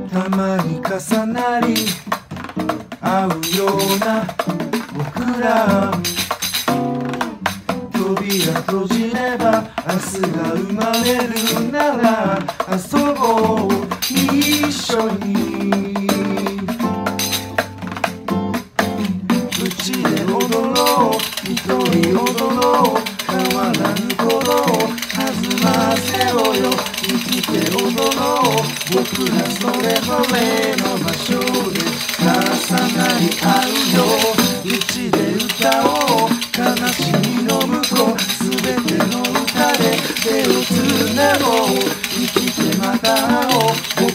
たまに重なり合うような僕ら、扉閉じれば明日が生まれるなら遊ぼう一緒に。うちで踊ろう一人踊ろう変わらぬ頃を弾ませろよ。生きて踊ろう僕らそれぞれの場所で重なり合うよ。うちで歌おう悲しみの向こうすべての歌で手をつなごう。生きてまた会おう